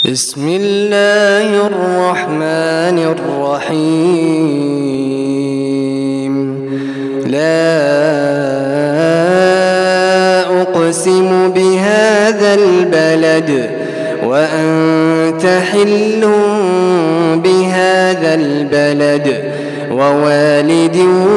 بسم الله الرحمن الرحيم. لا أقسم بهذا البلد وأنت حل بهذا البلد ووالد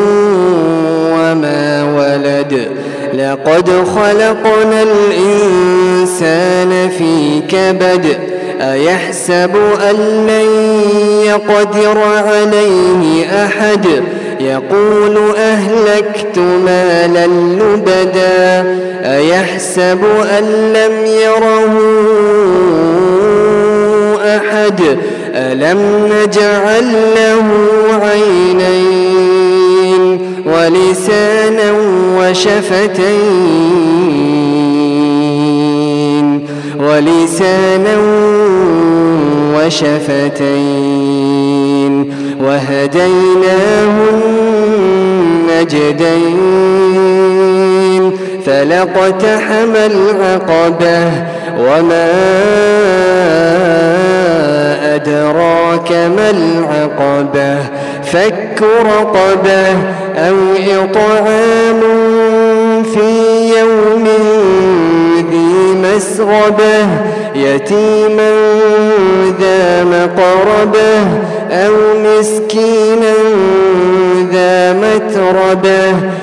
وما ولد. لقد خلقنا الإنسان في كبد. أيحسب أن لن يقدر عليه أحد. يقول أهلكت مالا لبدا. أيحسب أن لم يره أحد. ألم نجعل له عينين ولسانا وشفتين وهديناه النجدين. فلاقتحم العقبة وما أدراك ما العقبة. فك رقبة أو إطعام في يوم ذي مسغبة يتيما ذا مقربة أو مسكينا ذا متربة.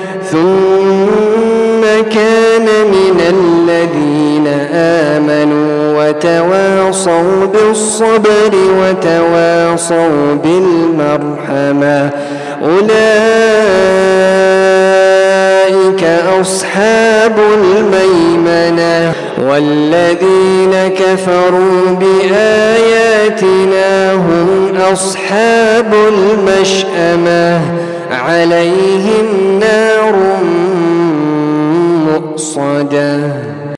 ثم كان من الذين آمنوا وتواصوا بالصبر وتواصوا بالمرحمة. أولئك أصحاب الميمنة. والذين كفروا بآياتنا هم أصحاب المشأمة. عليهم نار مؤصدة.